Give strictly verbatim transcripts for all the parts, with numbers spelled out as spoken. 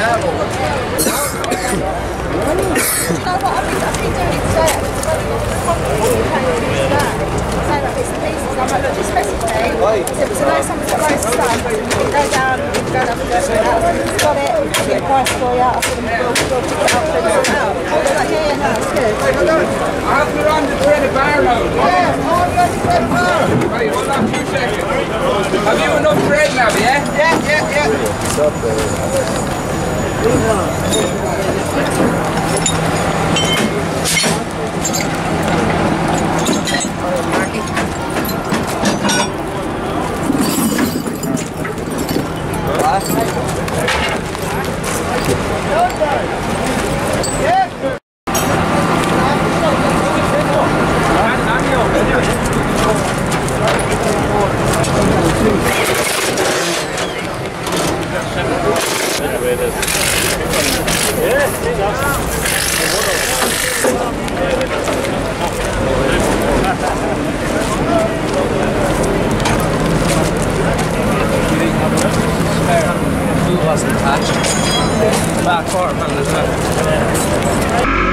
what I've been, I've been doing it today. I've been paying this today. Saying like bits and pieces. I'm like, look, just message me. So it was a nice time to loads of stuff. You can go down, you can go down and go straight out. I've got it, I'll get a price for you. I said, we'll, we'll pick it up and sort it out. They're like, yeah, yeah, no, it's good. I have to run the twenty bar load. Yeah, I'm going to twenty bar. Right, hold on two seconds. Have you enough bread now, yeah? Yeah, yeah, yeah. Wasn't attached. Back quarter man as well.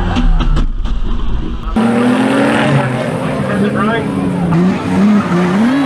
Right.